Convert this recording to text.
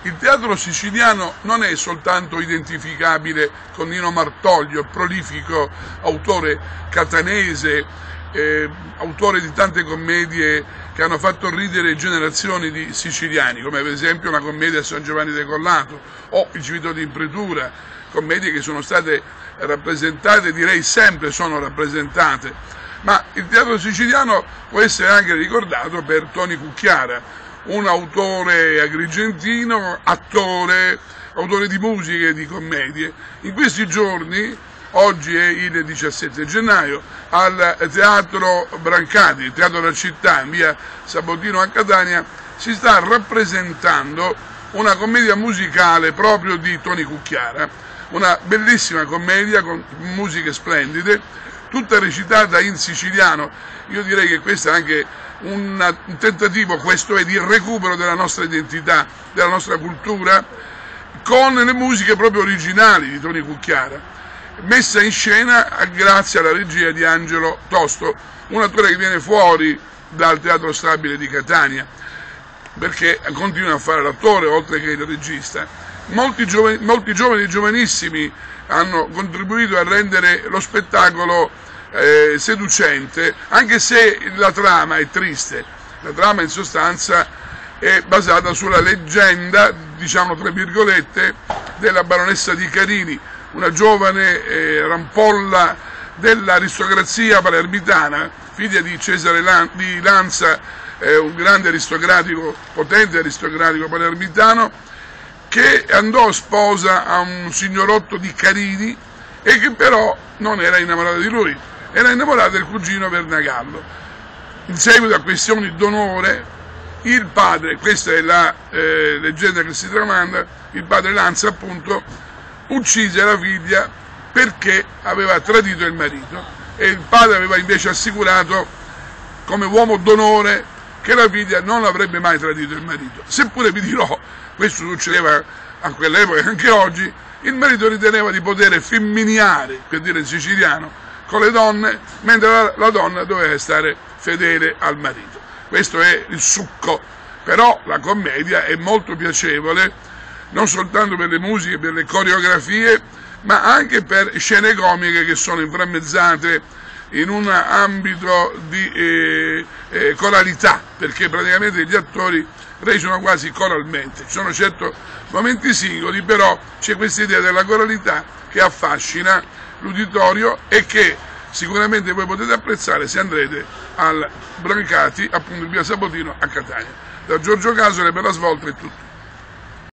Il teatro siciliano non è soltanto identificabile con Nino Martoglio, prolifico autore catanese, autore di tante commedie che hanno fatto ridere generazioni di siciliani, come per esempio una commedia a San Giovanni de Collato o Il Civito di Impretura, commedie che sono state rappresentate, direi sempre sono rappresentate, ma il teatro siciliano può essere anche ricordato per Toni Cucchiara, un autore agrigentino, attore, autore di musiche e di commedie. In questi giorni, oggi è il 17 gennaio, al Teatro Brancati, il Teatro della Città, in via Sabotino a Catania, si sta rappresentando una commedia musicale proprio di Toni Cucchiara, una bellissima commedia con musiche splendide, tutta recitata in siciliano. Io direi che questo è anche un tentativo, questo è, di recupero della nostra identità, della nostra cultura, con le musiche proprio originali di Toni Cucchiara, messa in scena grazie alla regia di Angelo Tosto, un attore che viene fuori dal Teatro Stabile di Catania, perché continua a fare l'attore oltre che il regista. Molti giovani giovanissimi hanno contribuito a rendere lo spettacolo seducente, anche se la trama è triste. La trama in sostanza è basata sulla leggenda, diciamo tra virgolette, della baronessa di Carini, una giovane rampolla dell'aristocrazia palermitana, figlia di Cesare di Lanza, un grande aristocratico, potente aristocratico palermitano, che andò sposa a un signorotto di Carini e che però non era innamorata di lui, era innamorata del cugino Vernagallo. In seguito a questioni d'onore, il padre, questa è la leggenda che si tramanda, il padre Lanza appunto uccise la figlia perché aveva tradito il marito, e il padre aveva invece assicurato come uomo d'onore che la figlia non avrebbe mai tradito il marito. Seppure vi dirò, questo succedeva a quell'epoca e anche oggi, il marito riteneva di poter femminiare, per dire in siciliano, con le donne, mentre la donna doveva stare fedele al marito. Questo è il succo, però la commedia è molto piacevole, non soltanto per le musiche, per le coreografie, ma anche per scene comiche che sono inframmezzate in un ambito di coralità, perché praticamente gli attori recitano quasi coralmente. Ci sono certo momenti singoli, però c'è questa idea della coralità che affascina l'uditorio e che sicuramente voi potete apprezzare se andrete al Brancati, appunto in via Sabotino a Catania. Da Giorgio Casole per la Svolta è tutto.